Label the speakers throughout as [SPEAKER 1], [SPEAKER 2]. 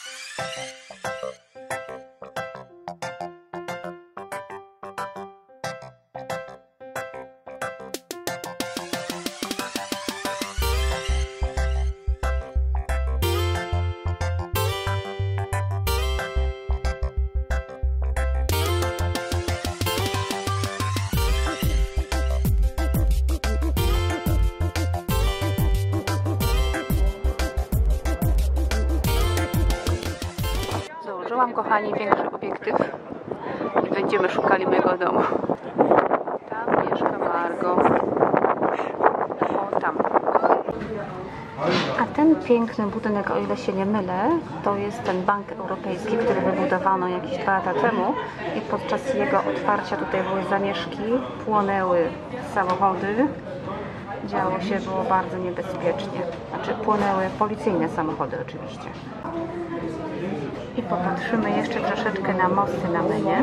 [SPEAKER 1] Założyłam, kochani, większy obiektyw i będziemy szukali mojego domu. Tam mieszka Margo. O, tam. A ten piękny budynek, o ile się nie mylę, to jest ten Bank Europejski, który wybudowano jakieś 2 lata temu i podczas jego otwarcia tutaj były zamieszki, płonęły samochody, działo się, było bardzo niebezpiecznie. Znaczy płonęły policyjne samochody oczywiście. I popatrzymy jeszcze troszeczkę na mosty na Mynie.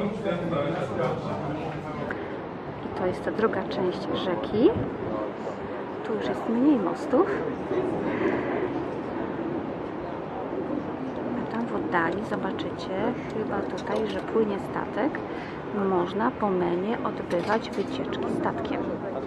[SPEAKER 1] I to jest ta druga część rzeki. Tu już jest mniej mostów. A tam w oddali zobaczycie chyba tutaj, że płynie statek. Można po Mynie odbywać wycieczki statkiem.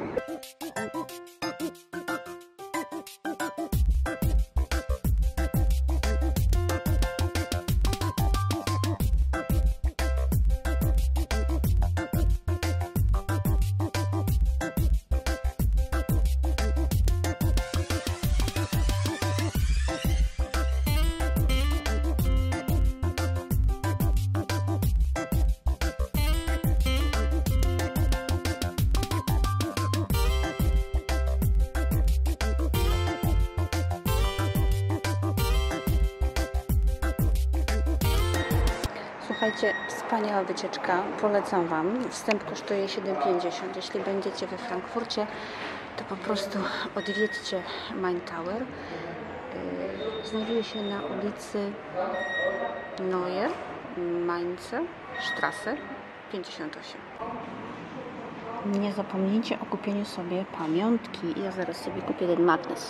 [SPEAKER 1] Słuchajcie, wspaniała wycieczka, polecam Wam. Wstęp kosztuje 7,50. Jeśli będziecie we Frankfurcie, to po prostu odwiedźcie Main Tower. Znajduje się na ulicy Neue Mainzer Straße 58. Nie zapomnijcie o kupieniu sobie pamiątki. Ja zaraz sobie kupię ten magnes.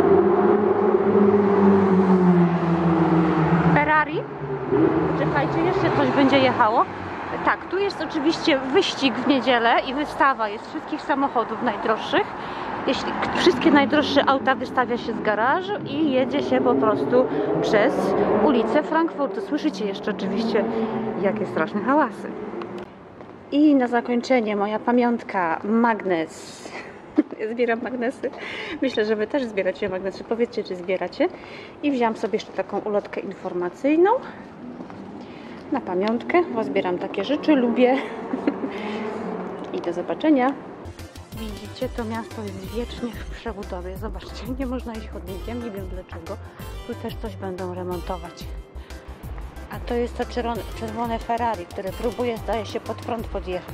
[SPEAKER 1] Ferrari? Czekajcie, jeszcze coś będzie jechało. Tak, tu jest oczywiście wyścig w niedzielę i wystawa jest wszystkich samochodów najdroższych. Jeśli wszystkie najdroższe auta wystawia się z garażu i jedzie się po prostu przez ulicę Frankfurtu. Słyszycie jeszcze oczywiście, jakie straszne hałasy. I na zakończenie moja pamiątka, magnes. Zbieram magnesy. Myślę, że Wy też zbieracie magnesy. Powiedzcie, czy zbieracie. I wziąłam sobie jeszcze taką ulotkę informacyjną. Na pamiątkę, bo zbieram takie rzeczy, lubię. I do zobaczenia. Widzicie, to miasto jest wiecznie w przebudowie. Zobaczcie, nie można iść chodnikiem, nie wiem dlaczego. Tu też coś będą remontować. A to jest to czerwone Ferrari, które próbuje, zdaje się, pod prąd podjechać.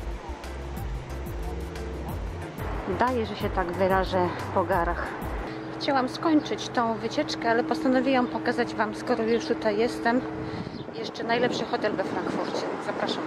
[SPEAKER 1] Daje, że się tak wyrażę, po garach. Chciałam skończyć tą wycieczkę, ale postanowiłam pokazać Wam, skoro już tutaj jestem, jeszcze najlepszy hotel we Frankfurcie. Zapraszam.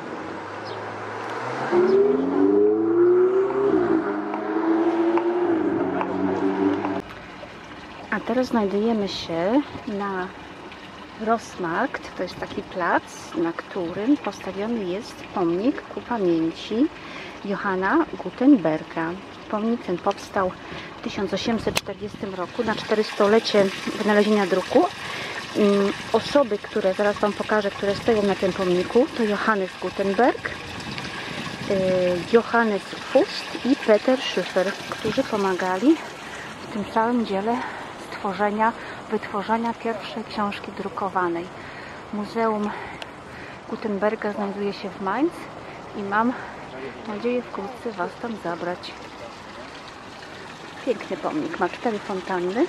[SPEAKER 1] A teraz znajdujemy się na Rossmarkt. To jest taki plac, na którym postawiony jest pomnik ku pamięci Johanna Gutenberga. Pomnik ten powstał w 1840 roku na 400-lecie wynalezienia druku. Osoby, które zaraz Wam pokażę, które stoją na tym pomniku, to Johannes Gutenberg, Johannes Fust i Peter Schüffer, którzy pomagali w tym całym dziele wytworzenia pierwszej książki drukowanej. Muzeum Gutenberga znajduje się w Mainz i mam nadzieję wkrótce Was tam zabrać. Piękny pomnik, ma 4 fontanny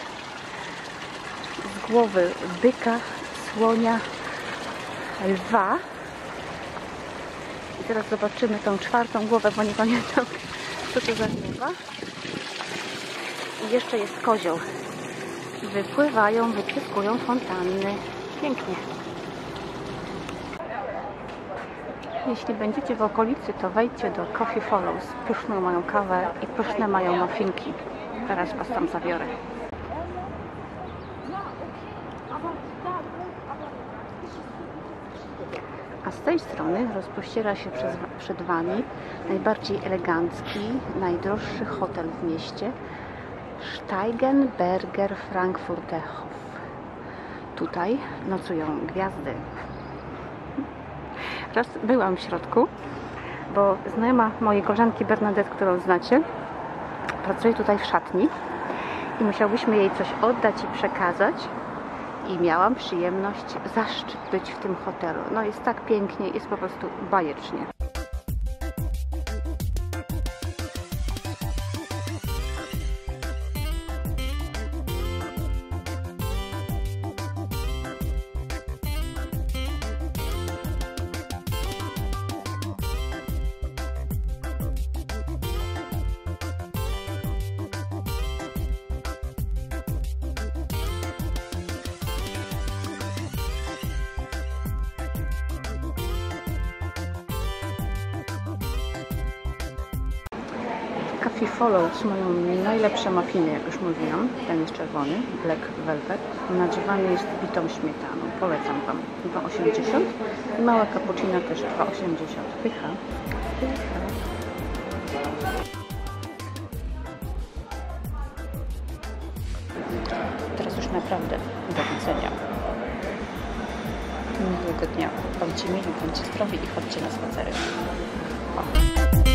[SPEAKER 1] z głowy byka, słonia, lwa. I teraz zobaczymy tą 4. głowę, bo nie pamiętam, co to za głowa. I jeszcze jest kozioł. Wypływają, wypryskują fontanny. Pięknie. Jeśli będziecie w okolicy, to wejdźcie do Coffee Follows. Pyszną mają kawę i pyszne mają muffinki. Teraz Was tam zabiorę. A z tej strony rozpościera się przed Wami najbardziej elegancki, najdroższy hotel w mieście, Steigenberger Frankfurter Hof. Tutaj nocują gwiazdy. Raz byłam w środku, bo znajoma mojej koleżanki Bernadette, którą znacie, pracuje tutaj w szatni i musiałbyśmy jej coś oddać i przekazać. I miałam przyjemność, zaszczyt być w tym hotelu. No jest tak pięknie, jest po prostu bajecznie. Coffee Follows mają najlepsze muffiny, jak już mówiłam. Ten jest czerwony, Black Velvet. Nagrzewany jest bitą śmietaną. Polecam Wam. 2,80 i małe cappuccino też 2,80. Pycha. Teraz już naprawdę do widzenia. Miłego dnia. Bądźcie mieli, bądźcie zdrowi i chodźcie na spacery. Pa.